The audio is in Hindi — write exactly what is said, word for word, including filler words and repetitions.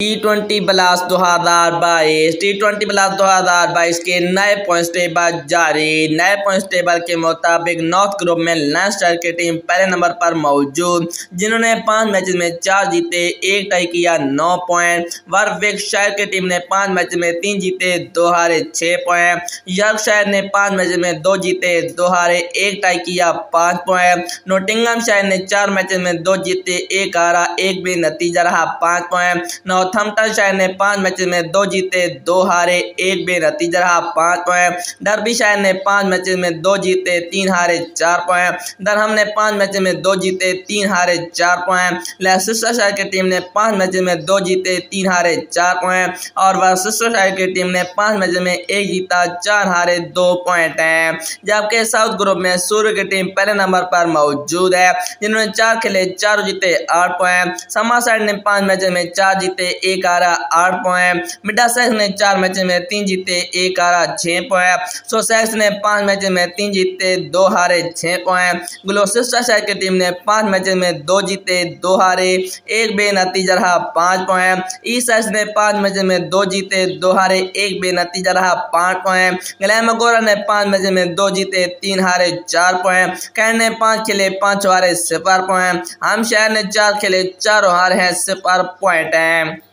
टी ट्वेंटी ब्लास्ट दो हजार बाईस टी ट्वेंटी ब्लास्ट दो हजार बाईस के नए पॉइंट्स टेबल जारी। नए पॉइंट्स टेबल के मुताबिक नॉर्थ ग्रुप में लैंसस्टर की टीम पहले नंबर पर मौजूद, जिन्होंने पांच मैचेस में चार जीते एक टाई किया नौ पॉइंट। वारविकशायर की टीम ने पांच मैचेस में तीन जीते दो हारे छह पॉइंट। यॉर्कशायर ने पांच मैचेस में दो जीते दो हारे एक टाई किया पांच पॉइंट। नोटिंगमशायर ने चार मैचेस में दो जीते एक हारा एक भी नतीजा रहा पांच पॉइंट। नॉर्थहैम्पटनशायर ने पांच मैचेस में दो जीते दो हारे एक बे नतीजा रहा पांच पॉइंट। डर्बीशायर ने पांच मैचेस में दो जीते तीन हारे चार पॉइंट। दरहम ने पांच मैचेस में दो जीते तीन हारे चार पॉइंट। लेस्टेरशायर की टीम ने पांच मैचेस में दो जीते तीन हारे चार पॉइंट और वर्सेस्टरशायर की टीम ने पांच मैचेस में एक जीता चार हारे दो पॉइंट है। जबकि साउथ ग्रुप में सूर्य की टीम पहले नंबर पर मौजूद है, जिन्होंने चार खेले चार जीते आठ पॉइंट। समासाइड ने पांच मैचेस में चार जीते एक हारा आठ पॉइंट। मिडलसेक्स ने चार मैचेस में तीन जीते एक हारा छह पॉइंट। सोसेक्स ने पांच मैचेस में तीन जीते दो हारे छह पॉइंट। ग्लौसेस्टरशायर की टीम ने पांच मैचेस में दो जीते दो हारे एक बे नतीजा रहा पांच पॉइंट। ईस्ट ने पांच मैचेस में दो जीते दो हारे एक बे नतीजा रहा पांच पॉइंट। ग्लैमरगोरा ने पांच मैचेस में दो जीते तीन हारे चार पॉइंट। कैन ने पांच खेले पांच हारे सिफर पॉइंट। हाम्पशायर ने चार खेले चार हारे हैं सिफर पॉइंट है।